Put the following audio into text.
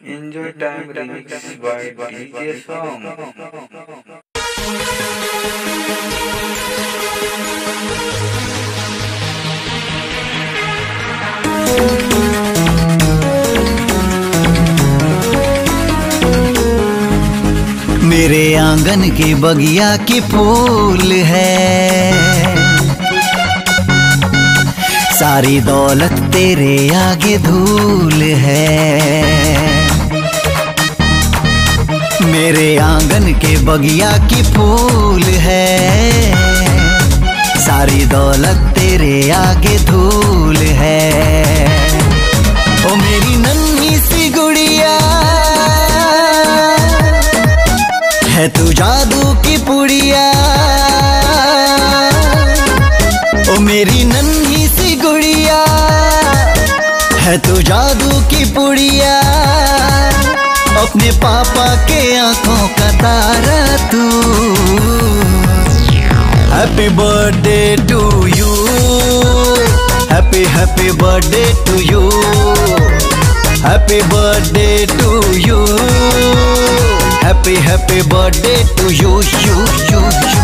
Enjoy Time remix by DJ Song. मेरे आंगन के बगिया की फूल है, सारी दौलत तेरे आगे धूल है। मेरे आंगन के बगिया की फूल है, सारी दौलत तेरे आगे धूल है। ओ मेरी नन्ही सी गुड़िया है तू जादू की पुड़िया। ओ मेरी नन्ही सी गुड़िया है तू जादू की पुड़िया। अपने पापा के आंखों का तारा तू। Happy birthday to you, happy happy birthday to you, happy birthday to you, happy happy birthday to you you you.